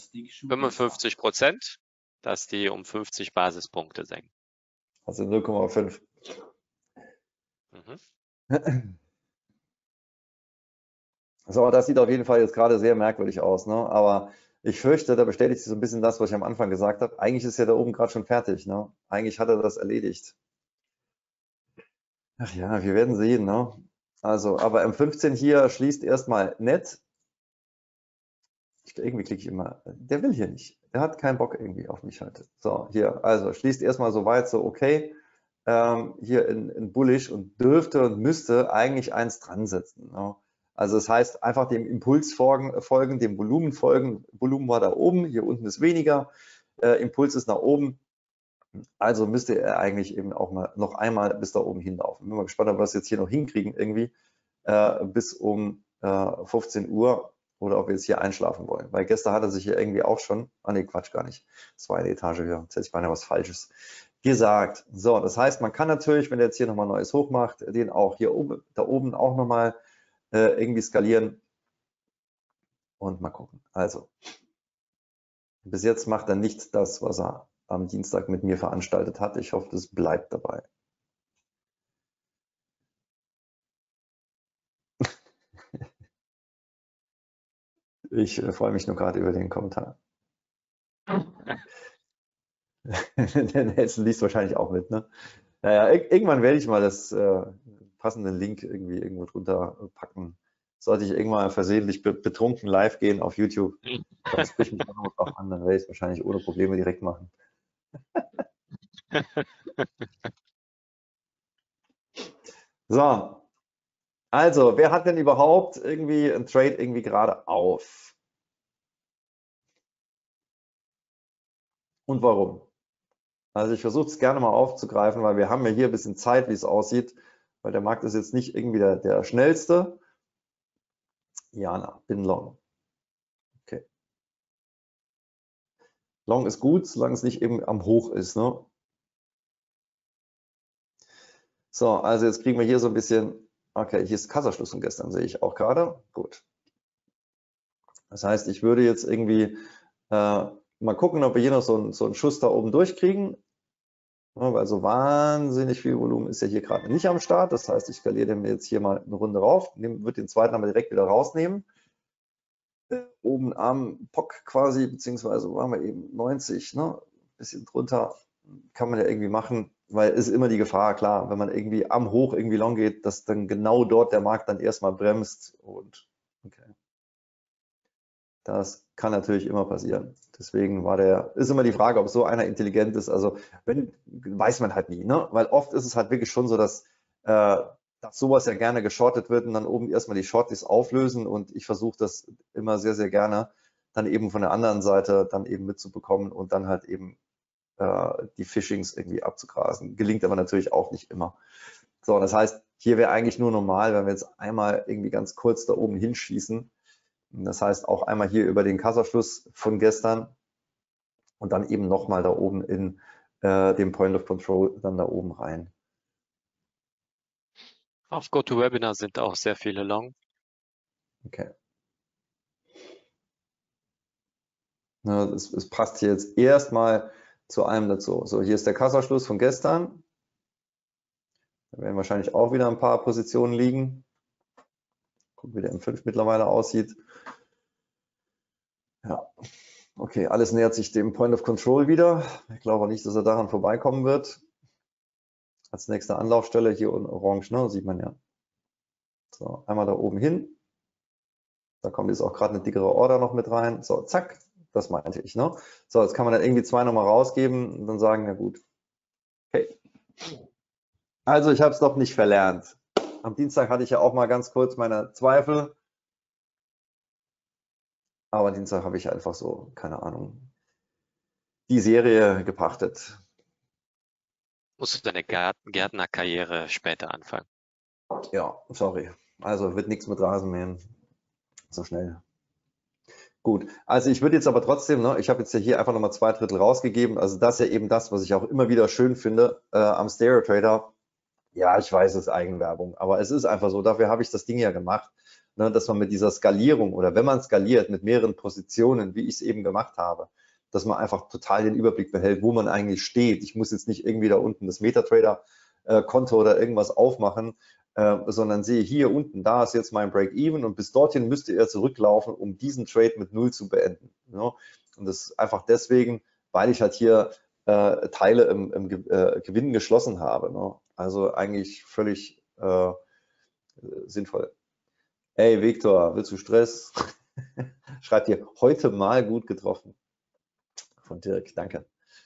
55%, dass die um 50 Basispunkte senken. Also 0,5. Mhm. So, das sieht auf jeden Fall jetzt gerade sehr merkwürdig aus, ne? Aber ich fürchte, da bestätigt sich so ein bisschen das, was ich am Anfang gesagt habe. Eigentlich ist ja da oben gerade schon fertig, ne? Eigentlich hat er das erledigt. Ach ja, wir werden sehen, ne? Also, aber M15 hier schließt erstmal nett. Irgendwie klicke ich immer, der will hier nicht. Der hat keinen Bock irgendwie auf mich heute. So, hier, also schließt erstmal so weit, so okay. Hier in Bullish und dürfte und müsste eigentlich eins dran setzen. Ne? Also das heißt, einfach dem Impuls folgen, dem Volumen folgen. Volumen war da oben, hier unten ist weniger. Impuls ist nach oben. Also müsste er eigentlich eben auch mal noch einmal bis da oben hinlaufen. Bin mal gespannt, ob wir das jetzt hier noch hinkriegen irgendwie bis um 15 Uhr oder ob wir jetzt hier einschlafen wollen. Weil gestern hat er sich hier irgendwie auch schon, nee, Quatsch, gar nicht. Das war eine Etage höher. Jetzt hätte ich beinahe was Falsches gesagt. So, das heißt, man kann natürlich, wenn er jetzt hier nochmal Neues hoch macht, den auch hier oben, da oben auch nochmal irgendwie skalieren und mal gucken. Also, bis jetzt macht er nicht das, was er am Dienstag mit mir veranstaltet hat. Ich hoffe, das bleibt dabei. Ich freue mich nur gerade über den Kommentar. Der Nelson liest wahrscheinlich auch mit, ne? Naja, irgendwann werde ich mal das passende Link irgendwie irgendwo drunter packen. Sollte ich irgendwann versehentlich betrunken live gehen auf YouTube, dann sprich mich auch drauf an, dann werde ich es wahrscheinlich ohne Probleme direkt machen. So, also, wer hat denn überhaupt irgendwie ein Trade irgendwie gerade auf? Und warum? Also ich versuche es gerne mal aufzugreifen, weil wir haben ja hier ein bisschen Zeit, wie es aussieht, weil der Markt ist jetzt nicht irgendwie der schnellste. Jana, bin long. Okay. Long ist gut, solange es nicht eben am Hoch ist, ne? So, also jetzt kriegen wir hier so ein bisschen, okay, hier ist Kassaschluss von gestern, sehe ich auch gerade. Gut. Das heißt, ich würde jetzt irgendwie mal gucken, ob wir hier noch so einen Schuss da oben durchkriegen. Ja, weil so wahnsinnig viel Volumen ist ja hier gerade nicht am Start. Das heißt, ich skaliere den jetzt hier mal eine Runde rauf, würde den zweiten aber direkt wieder rausnehmen. Oben am POC quasi, beziehungsweise waren wir eben 90, ne? Bisschen drunter kann man ja irgendwie machen, weil es ist immer die Gefahr, klar, wenn man irgendwie am Hoch irgendwie long geht, dass dann genau dort der Markt dann erstmal bremst und okay. Das kann natürlich immer passieren. Deswegen ist immer die Frage, ob so einer intelligent ist. Also weiß man halt nie, ne? Weil oft ist es halt wirklich schon so, dass sowas ja gerne geschortet wird und dann oben erstmal die Shorties auflösen und ich versuche das immer sehr, sehr gerne dann eben von der anderen Seite dann eben mitzubekommen und dann halt eben die Phishings irgendwie abzugrasen. Gelingt aber natürlich auch nicht immer. So, das heißt, hier wäre eigentlich nur normal, wenn wir jetzt einmal irgendwie ganz kurz da oben hinschießen. Das heißt auch einmal hier über den Kassaschluss von gestern und dann eben nochmal da oben in dem Point of Control dann da oben rein. Auf GoToWebinar sind auch sehr viele Long. Okay. Ja, es passt hier jetzt erstmal zu allem dazu. So, hier ist der Kassaschluss von gestern. Da werden wahrscheinlich auch wieder ein paar Positionen liegen. Gucken, wie der M5 mittlerweile aussieht. Ja, okay, alles nähert sich dem Point of Control wieder. Ich glaube nicht, dass er daran vorbeikommen wird. Als nächste Anlaufstelle hier unten orange, ne, sieht man ja. So, einmal da oben hin. Da kommt jetzt auch gerade eine dickere Order noch mit rein. So, zack, das meinte ich, ne? So, jetzt kann man dann irgendwie zwei nochmal rausgeben und dann sagen, na gut. Okay. Also ich habe es doch nicht verlernt. Am Dienstag hatte ich ja auch mal ganz kurz meine Zweifel. Aber Dienstag habe ich einfach so, keine Ahnung, die Serie gepachtet. Musst du deine Gärtnerkarriere später anfangen? Ja, sorry. Also wird nichts mit Rasenmähen. So schnell. Gut, also ich würde jetzt aber trotzdem, ne, ich habe jetzt ja hier einfach nochmal 2/3 rausgegeben. Also das ist ja eben das, was ich auch immer wieder schön finde am Stereo Trader. Ja, ich weiß, es ist Eigenwerbung, aber es ist einfach so, dafür habe ich das Ding ja gemacht, ne, dass man mit dieser Skalierung oder wenn man skaliert mit mehreren Positionen, wie ich es eben gemacht habe, dass man einfach total den Überblick behält, wo man eigentlich steht. Ich muss jetzt nicht irgendwie da unten das MetaTrader Konto oder irgendwas aufmachen, sondern sehe hier unten, da ist jetzt mein Break-Even und bis dorthin müsste er zurücklaufen, um diesen Trade mit 0 zu beenden. Ja? Und das ist einfach deswegen, weil ich halt hier Teile im Gewinn geschlossen habe. Ne? Also eigentlich völlig sinnvoll. Hey Viktor, willst du Stress? Schreibt dir heute mal gut getroffen. Von Dirk, danke.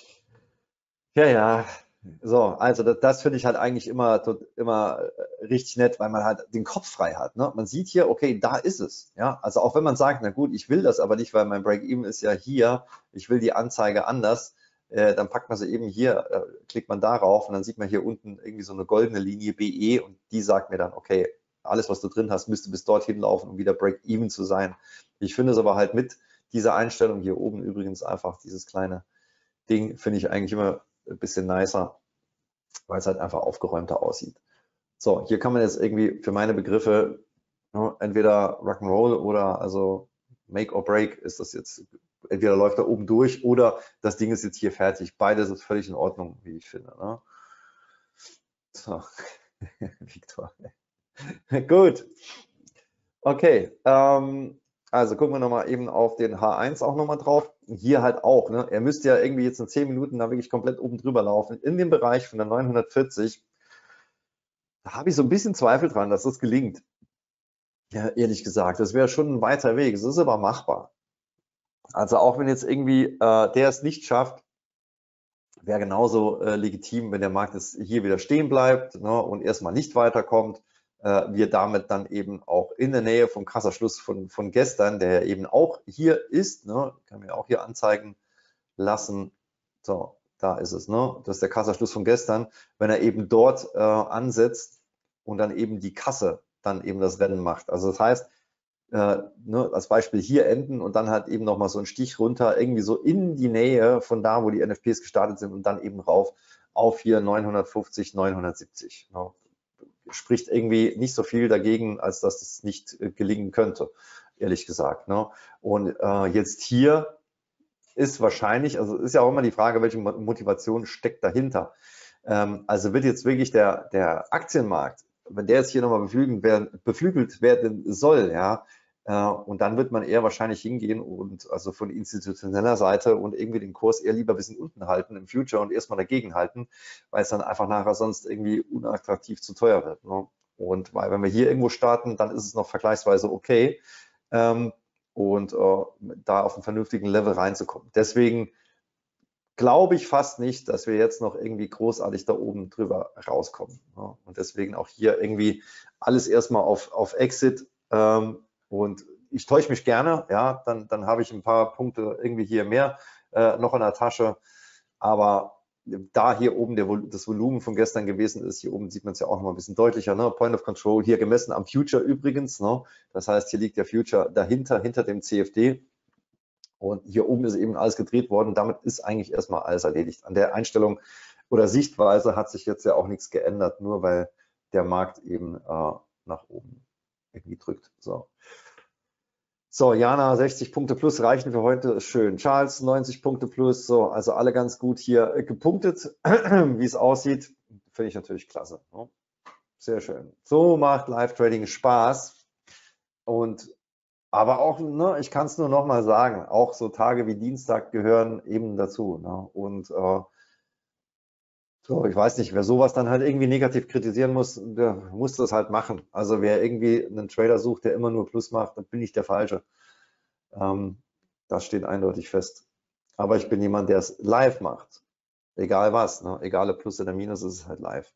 Ja. So, also das finde ich halt eigentlich immer richtig nett, weil man halt den Kopf frei hat. Ne? Man sieht hier, okay, da ist es. Ja, also auch wenn man sagt, na gut, ich will das aber nicht, weil mein Break-Even ist ja hier, ich will die Anzeige anders, dann packt man sie eben hier, klickt man darauf und dann sieht man hier unten irgendwie so eine goldene Linie BE und die sagt mir dann, okay, alles, was du drin hast, müsste bis dorthin laufen, um wieder Break-Even zu sein. Ich finde es aber halt mit dieser Einstellung hier oben übrigens einfach dieses kleine Ding, finde ich eigentlich immer ein bisschen nicer, weil es halt einfach aufgeräumter aussieht. So, hier kann man jetzt irgendwie für meine Begriffe entweder Rock'n'Roll oder also Make or Break ist das jetzt, entweder läuft er oben durch oder das Ding ist jetzt hier fertig. Beides ist völlig in Ordnung, wie ich finde. Ne? So, Viktor. Gut. Okay. Also gucken wir nochmal eben auf den H1 auch nochmal drauf. Hier halt auch. Ne? Er müsste ja irgendwie jetzt in 10 Minuten da wirklich komplett oben drüber laufen. In dem Bereich von der 940. Da habe ich so ein bisschen Zweifel dran, dass das gelingt. Ja, ehrlich gesagt, das wäre schon ein weiter Weg. Es ist aber machbar. Also auch wenn jetzt irgendwie der es nicht schafft, wäre genauso legitim, wenn der Markt jetzt hier wieder stehen bleibt, ne, und erstmal nicht weiterkommt. Wir damit dann eben auch in der Nähe vom Kassaschluss von gestern, der eben auch hier ist, ne, kann mir auch hier anzeigen lassen. So, da ist es, ne? Das ist der Kassaschluss von gestern. Wenn er eben dort ansetzt und dann eben die Kasse dann eben das Rennen macht. Also das heißt, ne, als Beispiel hier enden und dann halt eben nochmal so ein Stich runter, irgendwie so in die Nähe von da, wo die NFPs gestartet sind und dann eben rauf auf hier 950, 970. Ne? Spricht irgendwie nicht so viel dagegen, als dass das nicht gelingen könnte, ehrlich gesagt. Ne? Und jetzt hier ist wahrscheinlich, also ist ja auch immer die Frage, welche Motivation steckt dahinter. Also wird jetzt wirklich der Aktienmarkt, wenn der jetzt hier nochmal beflügelt werden soll, ja, und dann wird man eher wahrscheinlich hingehen und also von institutioneller Seite und irgendwie den Kurs eher lieber ein bisschen unten halten im Future und erstmal dagegen halten, weil es dann einfach nachher sonst irgendwie unattraktiv zu teuer wird. Ne? Und weil wenn wir hier irgendwo starten, dann ist es noch vergleichsweise okay. Und da auf einen vernünftigen Level reinzukommen. Deswegen glaube ich fast nicht, dass wir jetzt noch irgendwie großartig da oben drüber rauskommen. Ja, und deswegen auch hier irgendwie alles erstmal auf Exit. Und ich täusche mich gerne, ja, dann habe ich ein paar Punkte irgendwie hier mehr noch in der Tasche. Aber da hier oben das Volumen von gestern gewesen ist, hier oben sieht man es ja auch noch mal ein bisschen deutlicher, ne? Point of Control hier gemessen am Future übrigens. Ne? Das heißt, hier liegt der Future dahinter, hinter dem CFD. Und hier oben ist eben alles gedreht worden. Damit ist eigentlich erstmal alles erledigt. An der Einstellung oder Sichtweise hat sich jetzt ja auch nichts geändert, nur weil der Markt eben nach oben irgendwie drückt. So, Jana, 60 Punkte plus reichen für heute, ist schön. Charles, 90 Punkte plus, so, also alle ganz gut hier gepunktet, wie es aussieht, finde ich natürlich klasse. Ne? Sehr schön. So macht Live-Trading Spaß und aber auch, ne, ich kann es nur noch mal sagen, auch so Tage wie Dienstag gehören eben dazu. Ne? Und so, ich weiß nicht, wer sowas dann halt irgendwie negativ kritisieren muss, der muss das halt machen. Also wer irgendwie einen Trader sucht, der immer nur Plus macht, dann bin ich der Falsche. Das steht eindeutig fest. Aber ich bin jemand, der es live macht. Egal was, ne? Egal ob Plus oder Minus, ist es halt live.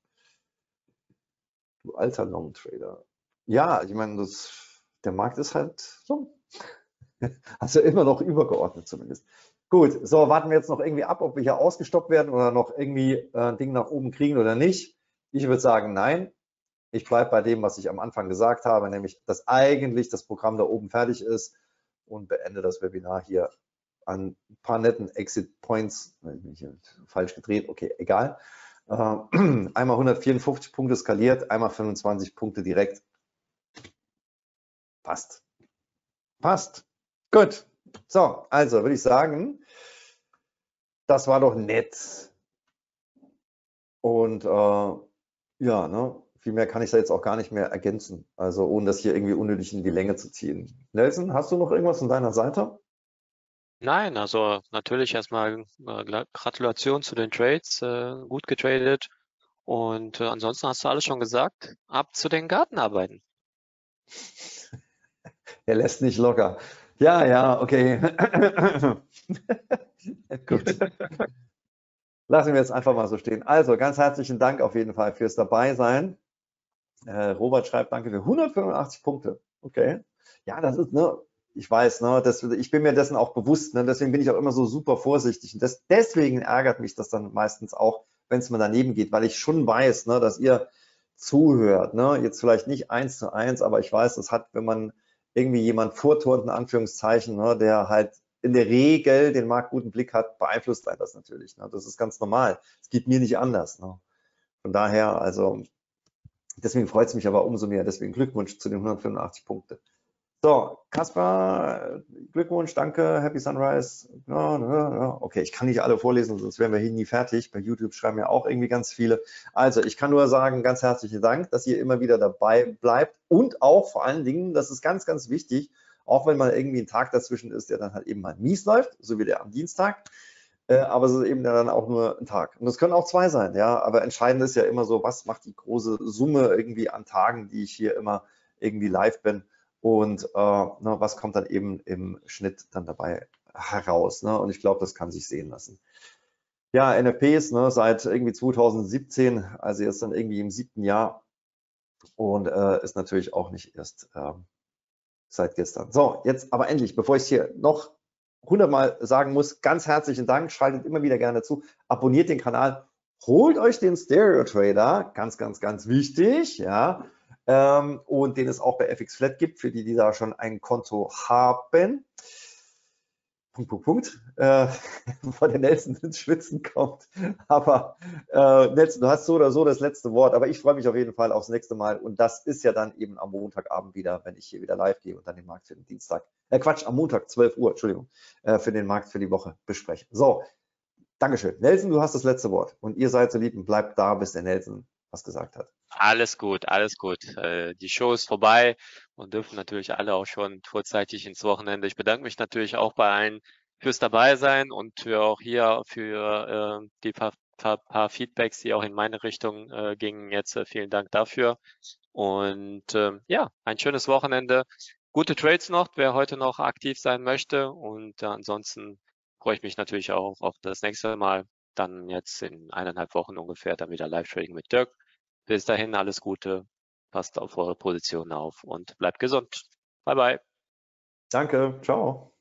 Du alter Long-Trader. Ja, ich meine, der Markt ist halt so. Also immer noch übergeordnet zumindest. Gut, so warten wir jetzt noch irgendwie ab, ob wir hier ausgestoppt werden oder noch irgendwie ein Ding nach oben kriegen oder nicht. Ich würde sagen, nein. Ich bleibe bei dem, was ich am Anfang gesagt habe, nämlich, dass eigentlich das Programm da oben fertig ist und beende das Webinar hier an ein paar netten Exit Points. Bin ich falsch gedreht, okay, egal. Einmal 154 Punkte skaliert, einmal 25 Punkte direkt. Passt. Passt. Gut. So, also würde ich sagen, das war doch nett. Und Ja, ne? Viel mehr kann ich da jetzt auch gar nicht mehr ergänzen. Also ohne das hier irgendwie unnötig in die Länge zu ziehen. Nelson, hast du noch irgendwas von deiner Seite? Nein, also natürlich erstmal Gratulation zu den Trades, gut getradet. Und ansonsten hast du alles schon gesagt. Ab zu den Gartenarbeiten. Er lässt nicht locker. Ja, ja, okay. Gut. Lassen wir jetzt einfach mal so stehen. Also, ganz herzlichen Dank auf jeden Fall fürs Dabeisein. Robert schreibt, danke für 185 Punkte. Okay. Ja, das ist, ne, ich weiß, ne, ich bin mir dessen auch bewusst, ne, deswegen bin ich auch immer so super vorsichtig. Und deswegen ärgert mich das dann meistens auch, wenn es mir daneben geht, weil ich schon weiß, ne, dass ihr zuhört. Ne? Jetzt vielleicht nicht 1:1, aber ich weiß, das hat, wenn man irgendwie jemand vorturnt, in Anführungszeichen, ne, der halt in der Regel den Markt guten Blick hat, beeinflusst einen das natürlich. Ne? Das ist ganz normal. Es geht mir nicht anders. Ne? Von daher, also deswegen freut es mich aber umso mehr. Deswegen Glückwunsch zu den 185 Punkte. So, Kaspar, Glückwunsch, danke, Happy Sunrise. Ja, ja, ja. Okay, ich kann nicht alle vorlesen, sonst wären wir hier nie fertig. Bei YouTube schreiben ja auch irgendwie ganz viele. Also, ich kann nur sagen, ganz herzlichen Dank, dass ihr immer wieder dabei bleibt und auch vor allen Dingen, das ist ganz, ganz wichtig, auch wenn mal irgendwie ein Tag dazwischen ist, der dann halt eben mal mies läuft, so wie der am Dienstag, aber es ist eben dann auch nur ein Tag. Und es können auch zwei sein, ja, aber entscheidend ist ja immer so, was macht die große Summe irgendwie an Tagen, die ich hier immer irgendwie live bin und was kommt dann eben im Schnitt dann dabei heraus. Ne? Und ich glaube, das kann sich sehen lassen. Ja, NFPs, ne, seit irgendwie 2017, also jetzt dann irgendwie im 7. Jahr und ist natürlich auch nicht erst seit gestern. So, jetzt aber endlich, bevor ich es hier noch 100-mal sagen muss, ganz herzlichen Dank, schaltet immer wieder gerne zu, abonniert den Kanal, holt euch den Stereo Trader, ganz, ganz, ganz wichtig, ja, und den es auch bei FX Flat gibt, für die, die da schon ein Konto haben. Bevor der Nelson ins Schwitzen kommt. Aber Nelson, du hast so oder so das letzte Wort. Aber ich freue mich auf jeden Fall aufs nächste Mal. Und das ist ja dann eben am Montagabend wieder, wenn ich hier wieder live gehe und dann den Markt für den Dienstag, Quatsch, am Montag, 12 Uhr, Entschuldigung, für den Markt für die Woche bespreche. So, Dankeschön. Nelson, du hast das letzte Wort. Und ihr seid so lieb und bleibt da, bis der Nelson was gesagt hat. Alles gut, alles gut. Die Show ist vorbei und dürfen natürlich alle auch schon vorzeitig ins Wochenende. Ich bedanke mich natürlich auch bei allen fürs Dabeisein und für auch hier für die paar Feedbacks, die auch in meine Richtung gingen. Jetzt vielen Dank dafür. Und ja, ein schönes Wochenende. Gute Trades noch, wer heute noch aktiv sein möchte. Und ansonsten freue ich mich natürlich auch auf das nächste Mal. Dann jetzt in 1,5 Wochen ungefähr dann wieder Live-Trading mit Dirk. Bis dahin alles Gute, passt auf eure Position auf und bleibt gesund. Bye bye. Danke, ciao.